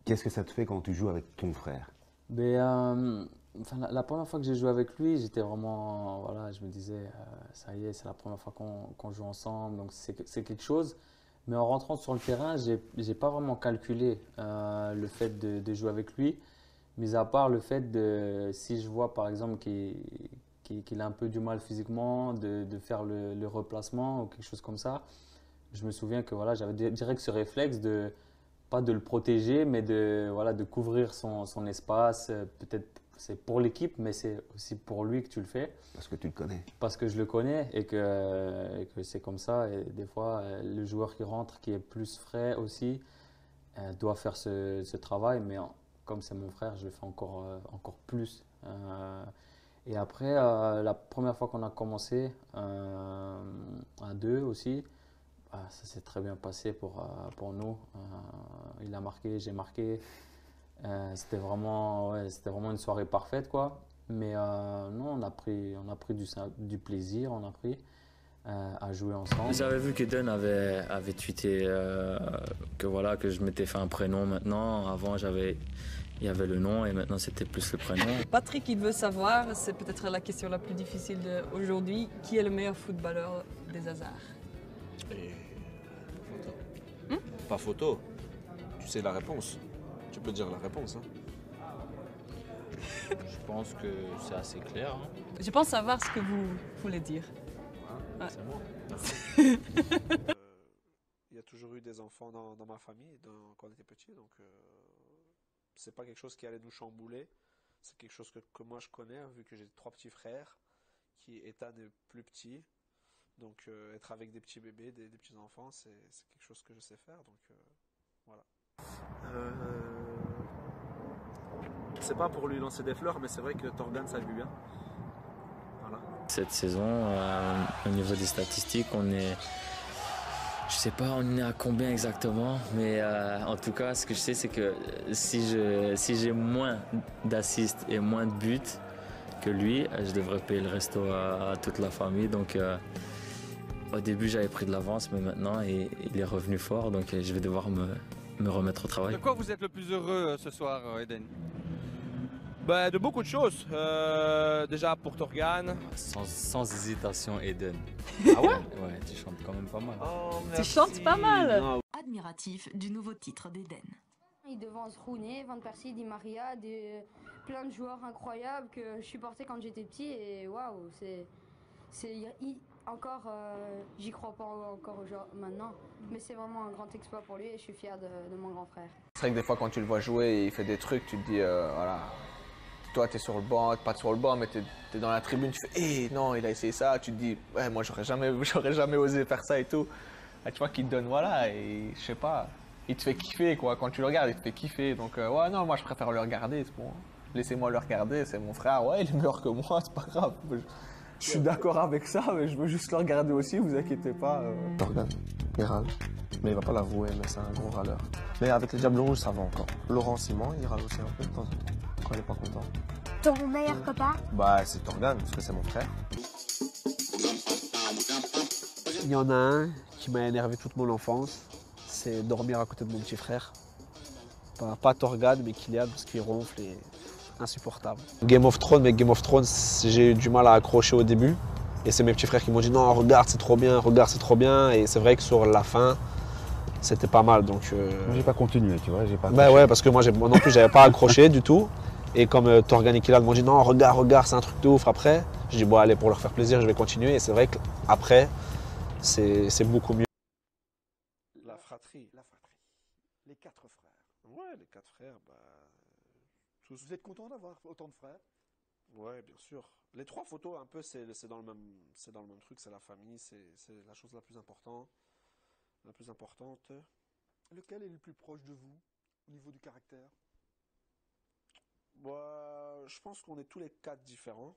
Qu'est-ce que ça te fait quand tu joues avec ton frère? Mais, enfin, la première fois que j'ai joué avec lui, j'étais vraiment, voilà, je me disais, ça y est, c'est la première fois qu'on joue ensemble, donc c'est quelque chose. Mais en rentrant sur le terrain, j'ai pas vraiment calculé le fait de jouer avec lui, mis à part le fait de, si je vois par exemple qu'il a un peu du mal physiquement, de faire le replacement ou quelque chose comme ça, je me souviens que voilà, j'avais direct ce réflexe de pas de le protéger, mais de, voilà, de couvrir son espace. Peut-être c'est pour l'équipe, mais c'est aussi pour lui que tu le fais, Parce que tu le connais. parce que je le connais et que c'est comme ça. Et des fois, le joueur qui rentre, qui est plus frais aussi, doit faire ce travail, mais comme c'est mon frère, je le fais encore plus. Et après, la première fois qu'on a commencé à deux aussi, ça s'est très bien passé pour nous. Il a marqué, j'ai marqué. C'était vraiment une soirée parfaite, quoi. Mais non, on a pris du plaisir, on a pris à jouer ensemble. J'avais vu qu'Eden avait tweeté que voilà que je m'étais fait un prénom maintenant. Avant il y avait le nom et maintenant c'était plus le prénom. Patrick, il veut savoir, c'est peut-être la question la plus difficile d'aujourd'hui, qui est le meilleur footballeur des hasards? Et pas photo. Tu sais la réponse. Tu peux dire la réponse. Hein. Je pense que c'est assez clair. Hein. Je pense savoir ce que vous voulez dire. Ouais. C'est moi. Il y a toujours eu des enfants dans ma famille quand on était petit, donc c'est pas quelque chose qui allait nous chambouler. C'est quelque chose que moi je connais, vu que j'ai trois petits frères, qui Ethan est plus petit. Donc être avec des petits bébés, des petits enfants, c'est quelque chose que je sais faire. Donc voilà. C'est pas pour lui lancer des fleurs, mais c'est vrai que Torgan ça lui bien. Voilà. Cette saison, au niveau des statistiques, je sais pas on est à combien exactement, mais en tout cas ce que je sais c'est que si j'ai moins d'assists et moins de buts que lui, je devrais payer le resto à toute la famille. Donc au début j'avais pris de l'avance, mais maintenant il est revenu fort, donc je vais devoir me remettre au travail. De quoi vous êtes le plus heureux ce soir, Eden? Bah, de beaucoup de choses. Déjà pour Torgan. Sans hésitation, Eden. Ah ouais? Ouais, tu chantes quand même pas mal. Oh, Tu chantes pas mal. Non. Admiratif du nouveau titre d'Eden. Il devance Rooney, Van Persie, Di Maria, plein de joueurs incroyables que je supportais quand j'étais petit et waouh, encore, j'y crois pas encore maintenant, mais c'est vraiment un grand exploit pour lui et je suis fier de mon grand frère. C'est vrai que des fois quand tu le vois jouer et il fait des trucs, tu te dis voilà, toi t'es sur le banc, pas sur le banc mais t'es dans la tribune, tu fais non il a essayé ça, tu te dis ouais moi j'aurais jamais osé faire ça et tout. Et tu vois qu'il te donne voilà et je sais pas, il te fait kiffer quoi, quand tu le regardes il te fait kiffer donc ouais non moi je préfère le regarder, c'est bon. Laissez-moi le regarder, c'est mon frère, ouais il est meilleur que moi, c'est pas grave. Je suis d'accord avec ça, mais je veux juste le regarder aussi, vous inquiétez pas. Torgan, il râle. Mais il va pas l'avouer, mais c'est un gros râleur. Mais avec les Diables Rouges, ça va encore. Laurent Simon, il râle aussi un peu de temps en temps, quand il est pas content. Ton meilleur copain? Bah, c'est Torgan, parce que c'est mon frère. Il y en a un qui m'a énervé toute mon enfance, c'est dormir à côté de mon petit frère. Pas Torgan, mais Kylian, parce qu'il ronfle et insupportable. Game of Thrones, mais Game of Thrones, j'ai eu du mal à accrocher au début. Et c'est mes petits frères qui m'ont dit non, regarde, c'est trop bien, regarde, c'est trop bien. Et c'est vrai que sur la fin, c'était pas mal. Donc, Moi, j'ai pas continué, tu vois. J'ai pas bah ouais, parce que moi non plus, j'avais pas accroché du tout. Et comme Torgan et Kylian m'ont dit non, regarde, c'est un truc de ouf après. Je dis bon, allez, pour leur faire plaisir, je vais continuer. Et c'est vrai qu'après, c'est beaucoup mieux. La fratrie. La fratrie. Les quatre frères. Ouais, les quatre frères, bah. Tous. Vous êtes content d'avoir autant de frères? Ouais, bien sûr. Les trois photos, un peu, c'est dans le même truc, c'est la famille, c'est la chose la plus importante. Lequel est le plus proche de vous au niveau du caractère? Bah, je pense qu'on est tous les quatre différents.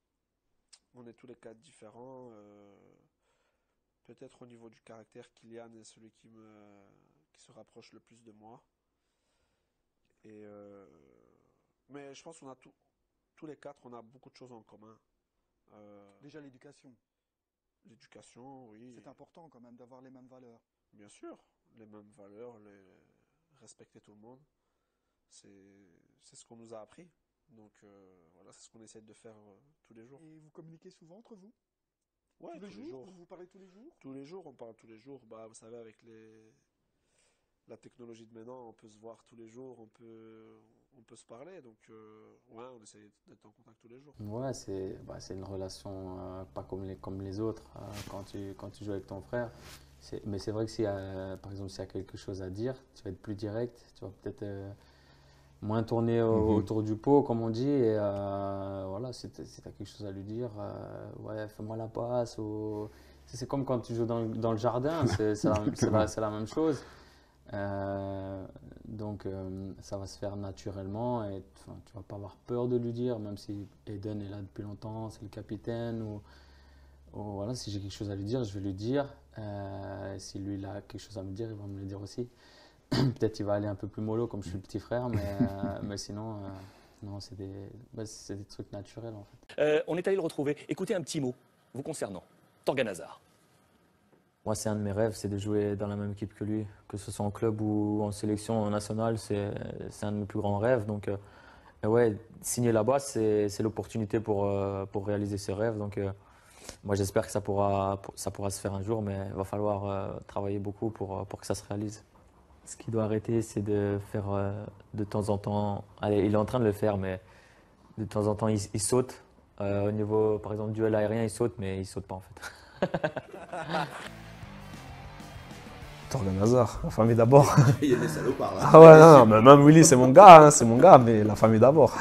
Peut-être au niveau du caractère, Kylian est celui qui se rapproche le plus de moi. Et mais je pense qu'on a tous les quatre, on a beaucoup de choses en commun. Déjà l'éducation. L'éducation, oui. C'est important quand même d'avoir les mêmes valeurs. Bien sûr, les mêmes valeurs, respecter tout le monde. C'est ce qu'on nous a appris. Donc voilà, c'est ce qu'on essaie de faire tous les jours. Et vous communiquez souvent entre vous? Ouais, tous les jours. Vous parlez tous les jours? Tous les jours, on parle tous les jours. Bah, vous savez, avec la technologie de maintenant, on peut se voir tous les jours, on peut se parler. Donc ouais, on essaie d'être en contact tous les jours. Ouais, c'est une relation pas comme les autres quand tu joues avec ton frère. Mais c'est vrai que par exemple, s'il y a quelque chose à dire, tu vas être plus direct, tu vas peut-être moins tourner autour du pot, comme on dit. Et voilà, si tu as quelque chose à lui dire, ouais, fais-moi la passe. C'est comme quand tu joues dans le jardin, c'est la même chose. Donc ça va se faire naturellement et tu vas pas avoir peur de lui dire, même si Eden est là depuis longtemps, c'est le capitaine ou voilà, si j'ai quelque chose à lui dire, je vais lui dire. Si lui il a quelque chose à me dire, il va me le dire aussi. Peut-être il va aller un peu plus mollo comme je suis le petit frère, mais sinon non, c'est des trucs naturels en fait. On est allé le retrouver. Écoutez un petit mot vous concernant. Torgan Hazard. Moi, c'est un de mes rêves, c'est de jouer dans la même équipe que lui, que ce soit en club ou en sélection nationale, c'est un de mes plus grands rêves. Donc, ouais, signer là-bas, c'est l'opportunité pour réaliser ses rêves. Donc, moi, j'espère que ça pourra se faire un jour, mais il va falloir travailler beaucoup pour que ça se réalise. Ce qu'il doit arrêter, c'est de faire de temps en temps. Allez, il est en train de le faire, mais de temps en temps, il saute. Au niveau, par exemple, duel aérien, il saute, mais il saute pas en fait. Torgan Hazard, la famille d'abord. Il y a des salopards là. Ah ouais, non, mais même Willy, c'est mon gars, hein, c'est mon gars, mais la famille d'abord.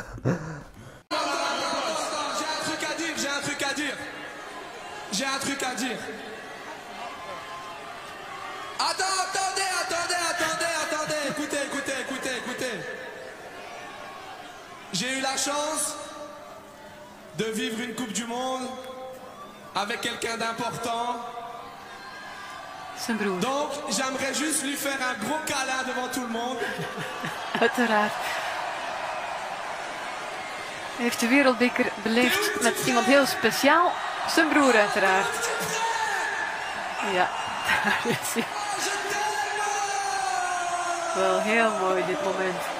J'ai un truc à dire. Attendez. Écoutez. J'ai eu la chance de vivre une Coupe du Monde avec quelqu'un d'important. Donc, j'aimerais juste lui faire un gros câlin devant tout le monde. Uiteraard. Hij heeft de wereldbeker beleefd met iemand heel speciaal. Zijn broer uiteraard. Ja, daar is hij. Wel heel mooi dit moment.